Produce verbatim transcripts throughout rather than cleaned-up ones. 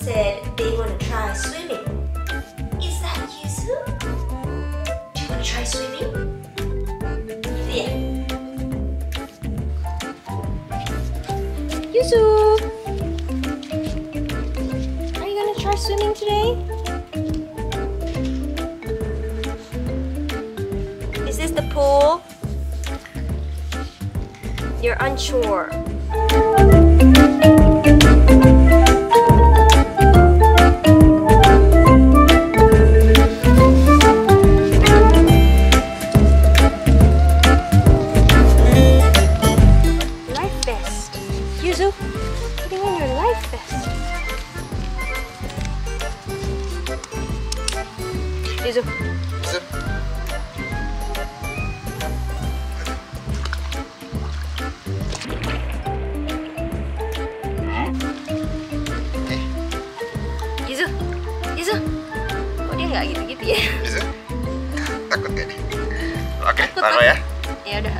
said they want to try swimming. Is that Yuzu? Do you want to try swimming? Yeah. Yuzu! Are you going to try swimming today? Is this the pool? You're unsure. Life vest. Yuzu, putting on your life vest. Yuzu. Yuzu. Yuzu, Yuzu, kok dia nggak gitu-gitu ya? Yuzu, takut gak nih? Oke, taruh ya. Ya udah.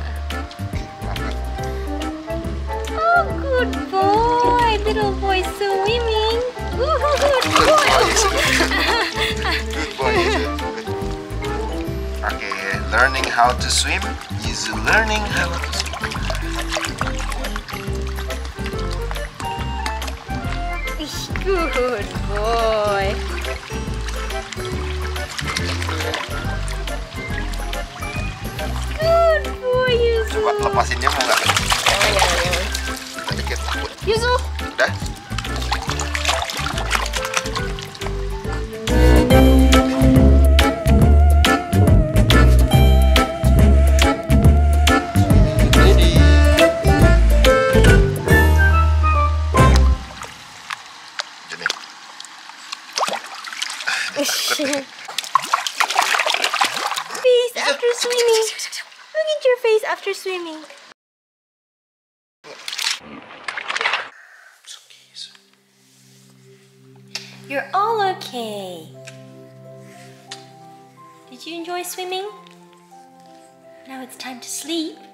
Oh, good boy, little boy swimming. Ooh, good boy. Good boy, Yuzu. Oke, learning how to swim. Yuzu learning how to swim. Good boy. Good boy, Yuzu. Coba lepasin dia mau nggak? Oh ya, ya. Dikit takut. Yuzu. Udah? Face after swimming. Look at your face after swimming. You're all okay. Did you enjoy swimming? Now it's time to sleep.